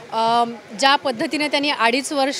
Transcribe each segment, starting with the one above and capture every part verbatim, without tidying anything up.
ज्या पद्धतीने त्यांनी अडीच वर्ष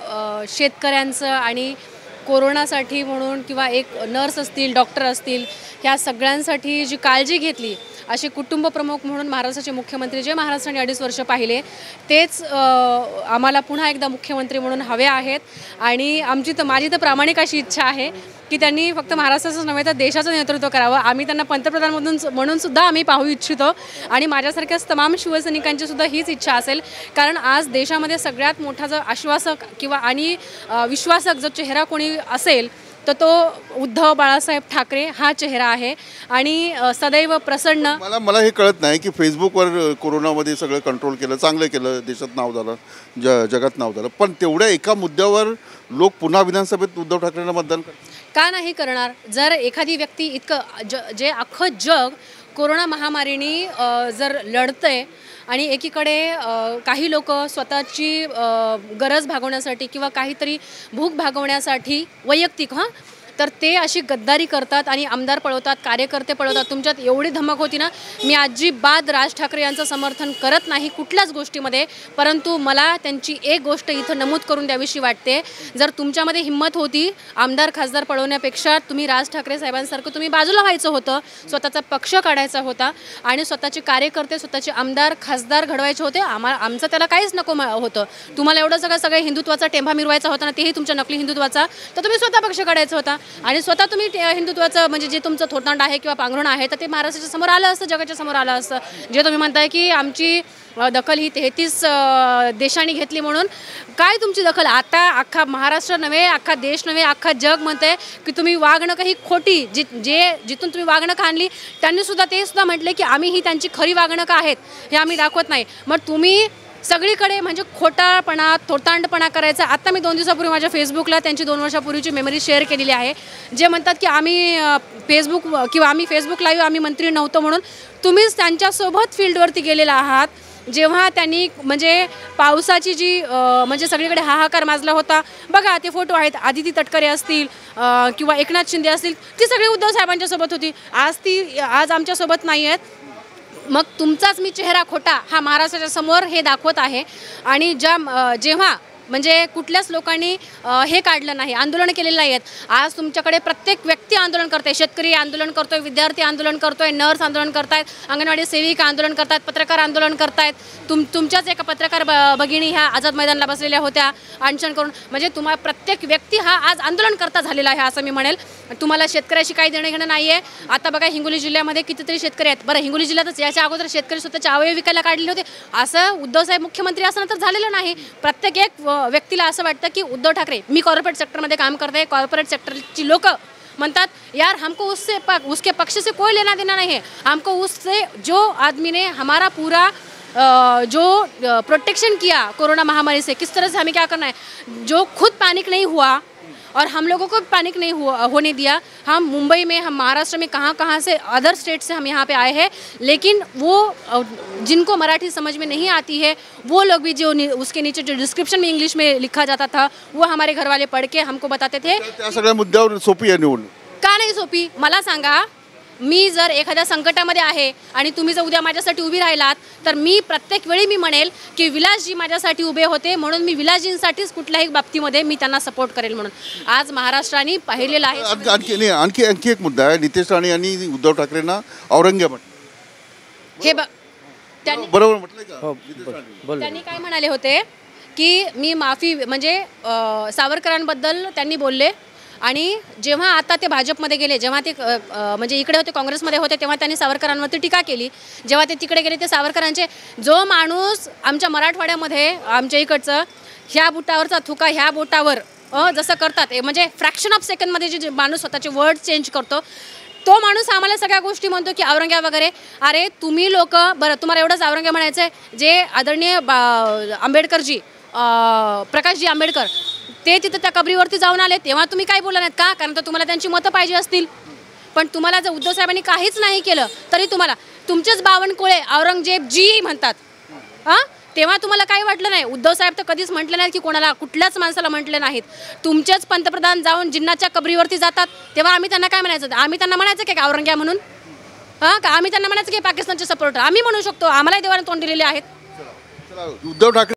शेतकऱ्यांचं आणि कोरोनासाठी म्हणून किंवा एक नर्स असतील, डॉक्टर असतील, ह्या सगळ्यांसाठी जी काळजी घेतली, असे कुटुंब प्रमुख म्हणून महाराष्ट्राचे मुख्यमंत्री जे महाराष्ट्राने अडीच वर्ष पाहिले तेच आम्हाला पुन्हा एकदा मुख्यमंत्री म्हणून हवे आहेत। आणि आमची तर माझी तर प्रामाणिक अशी इच्छा आहे की त्यांनी फक्त महाराष्ट्राचंच नव्हे तर देशाचं नेतृत्व करावं। आम्ही त्यांना पंतप्रधान म्हणून म्हणून सुद्धा आम्ही पाहू इच्छितो आणि माझ्यासारख्याच तमाम शिवसैनिकांची सुद्धा हीच इच्छा असेल, कारण आज देशामध्ये सगळ्यात मोठा जो आश्वासक किंवा आणि विश्वासक जो चेहरा कोणी असेल तर तो उद्धव बाळासाहेब ठाकरे हा चेहरा आहे। आणि सदैव प्रसन्न मला मला हे कळत नाही की फेसबुकवर कोरोनामध्ये सगळं कंट्रोल केलं, चांगलं केलं, देशात नाव झालं, ज जगात नाव झालं, पण तेवढ्या एका मुद्द्यावर लोक पुन्हा विधानसभेत उद्धव ठाकरेंना मतदान का नाही करणार? जर एखादी व्यक्ती इतकं ज जे अख्खं जग कोरोना महामारीने जर लढतंय आणि एकीकडे काही लोक स्वतःची गरज भागवण्यासाठी किंवा काहीतरी भूक भागवण्यासाठी वैयक्तिक हां तर ते अशी गद्दारी करतात आणि आमदार पळवतात, कार्यकर्ते पळवतात, तुमच्यात एवढी धमक होती ना। मी अजिबात राज ठाकरे यांचं समर्थन करत नाही कुठल्याच गोष्टीमध्ये, परंतु मला त्यांची एक गोष्ट इथं नमूद करून द्यावीशी वाटते, जर तुमच्यामध्ये हिंमत होती आमदार खासदार पळवण्यापेक्षा तुम्ही राज ठाकरे साहेबांसारखं तुम्ही बाजूला व्हायचं होतं, स्वतःचा पक्ष काढायचा होता आणि स्वतःचे कार्यकर्ते स्वतःचे आमदार खासदार घडवायचे होते। आम्हाला आमचं त्याला काहीच नको होतं। तुम्हाला एवढं सगळं सगळं हिंदुत्वाचा टेंभा मिरवायचा होता ना, तेही तुमच्या नकली हिंदुत्वाचा, तर तुम्ही स्वतः पक्ष काढायचा होता आणि स्वतः तुम्ही हिंदुत्वाचं म्हणजे जे तुमचं थोतांड आहे किंवा पांघरुण आहे तर ते महाराष्ट्राच्या समोर आलं असतं, जगाच्या समोर आलं असतं। जे तुम्ही म्हणताय की आमची दखल ही तेहतीस देशांनी घेतली म्हणून, काय तुमची दखल? आता अख्खा महाराष्ट्र नव्हे, अख्खा देश नव्हे, अख्खा जग म्हणतंय की तुम्ही वागणूक ही खोटी, जी जे जिथून तुम्ही वागणूक आणली त्यांनी सुद्धा ते सुद्धा म्हटले की आम्ही ही त्यांची खरी वागणूक आहेत हे आम्ही दाखवत नाही। मग तुम्ही सगळीकडे म्हणजे खोटापणा थोतांडपणा करायचा। आता मी दोन दिवसापूर्वी माझ्या फेसबुकला त्यांची दोन वर्षापूर्वीची मेमरी शेअर केलेली आहे, जे म्हणतात की आम्ही फेसबुक किंवा आम्ही फेसबुक लाईव्ह आम्ही मंत्री नव्हतो म्हणून। तुम्हीच त्यांच्यासोबत फील्डवरती गेलेला आहात जेव्हा त्यांनी म्हणजे पावसाची जी म्हणजे सगळीकडे हाहाकार माजला होता बघा, ते फोटो आहेत, आदिती तटकरे असतील किंवा एकनाथ शिंदे असतील, ती सगळी उद्धव साहेबांच्या सोबत होती, आज ती आज आमच्यासोबत नाही आहेत। मग तुमचाच मी चेहरा खोटा हा महाराष्ट्राच्या समोर हे दाखवत आहे। आणि ज्या जेव्हा म्हणजे कुठल्याच लोकांनी हे काढलं नाही, आंदोलन केलेलं नाही आहेत, आज तुमच्याकडे प्रत्येक व्यक्ती आंदोलन करते, शेतकरी आंदोलन करतोय, विद्यार्थी आंदोलन करतोय, नर्स आंदोलन करतायत, अंगणवाडी सेविका आंदोलन करतायत, पत्रकार आंदोलन करतायत। तुम तुमच्याच एका पत्रकार भगिनी ह्या आझाद मैदानाला बसलेल्या होत्या अनशन करून, म्हणजे तुम्हाला प्रत्येक व्यक्ती हा आज आंदोलन करता झालेला आहे असं मी म्हणेल। तुम्हाला शेतकऱ्याशी काही देणं घेणं नाही आहे। आता बघा हिंगोली जिल्ह्यामध्ये कितीतरी शेतकरी आहेत, बरं हिंगोली जिल्ह्यातच याच्या अगोदर शेतकरी स्वतःचे अवयव विकायला काढलेले होते, असं उद्धव साहेब मुख्यमंत्री असताना तर झालेलं नाही। प्रत्येक एक व्यक्तीला असं वाटतं की उद्धव ठाकरे, मी कॉर्पोरेट सेक्टरमध्ये काम करते, कॉर्पोरेट सेक्टरची लोक म्हणतात यार हमको उससे पक, उसके पक्ष से कोई लेना देना नहीं है, हमको उससे जो आदमी ने हमारा पूरा जो प्रोटेक्शन किया कोरोना महामारी से, किस तरह से हमें क्या करना है, जो खुद पैनिक नहीं हुआ और हम लोगों को पैनिक नहीं हुआ होने दिया। हम मुंबई में, हम महाराष्ट्र में कहाँ कहाँ से अदर स्टेट से हम यहाँ पे आए हैं, लेकिन वो जिनको मराठी समझ में नहीं आती है वो लोग भी जो उसके नीचे जो डिस्क्रिप्शन में इंग्लिश में लिखा जाता था वो हमारे घर वाले पढ़ के हमको बताते थे। त्या सगळ्या मुद्द्यावर सोपी आहे निवडणूक का नाही सोपी? मला सांगा, मी जर एखाद्या संकटामध्ये आहे आणि तुम्ही जर उद्या माझ्यासाठी उभी राहिलात तर मी प्रत्येक वेळी मी म्हणेल की विलासजी माझ्यासाठी उभे होते म्हणून मी विलासजींसाठीच कुठल्याही बाबतीमध्ये मी त्यांना सपोर्ट करेल म्हणून आज महाराष्ट्राने पाहिलेलं आहे। आणखी आणखी आणखी एक मुद्दा आहे, नितेश राणे यांनी उद्धव ठाकरेंना औरंग्या म्हटलं, हे त्यांनी बरोबर म्हटलं का? त्यांनी काय म्हणाले होते की मी माफी म्हणजे सावरकरांबद्दल त्यांनी बोलले आणि जेव्हा आता ते भाजपमध्ये गेले, जेव्हा ते म्हणजे इकडे होते काँग्रेसमध्ये होते तेव्हा त्यांनी सावरकरांवरती टीका केली, जेव्हा ते तिकडे गेले ते सावरकरांचे जो माणूस आमच्या मराठवाड्यामध्ये आमच्या इकडचं ह्या बोटावरचा थुका ह्या बोटावर जसं करतात म्हणजे फ्रॅक्शन ऑफ सेकंडमध्ये जे माणूस स्वतःचे वर्ड चेंज करतो तो माणूस आम्हाला सगळ्या गोष्टी म्हणतो की औरंग्या वगैरे। अरे तुम्ही लोक बरं तुम्हाला एवढंच औरंग्या म्हणायचं आहे, जे आदरणीय आंबेडकरजी प्रकाशजी आंबेडकर ते तिथे त्या कबरीवरती जाऊन आले तेव्हा तुम्ही काय बोलला नाहीत का? कारण तर तुम्हाला त्यांची मतं पाहिजे असतील, पण तुम्हाला जर उद्धव साहेबांनी काहीच नाही केलं तरी तुम्हाला तुमचेच बावनकुळे औरंगजेब जी म्हणतात हां, तेव्हा तुम्हाला काही वाटलं नाही। उद्धव साहेब तर कधीच म्हटले नाहीत की कोणाला कुठल्याच माणसाला म्हटले नाहीत। तुमचेच पंतप्रधान जाऊन जिन्नाच्या कबरीवरती जातात तेव्हा आम्ही त्यांना काय म्हणायचं? आम्ही त्यांना म्हणायचं की औरंग्या म्हणून हां का? आम्ही त्यांना म्हणायचं की पाकिस्तानचे सपोर्टर आम्ही म्हणू शकतो, आम्हालाही देवाने तोंड दिलेले आहेत। उद्धव ठाकरे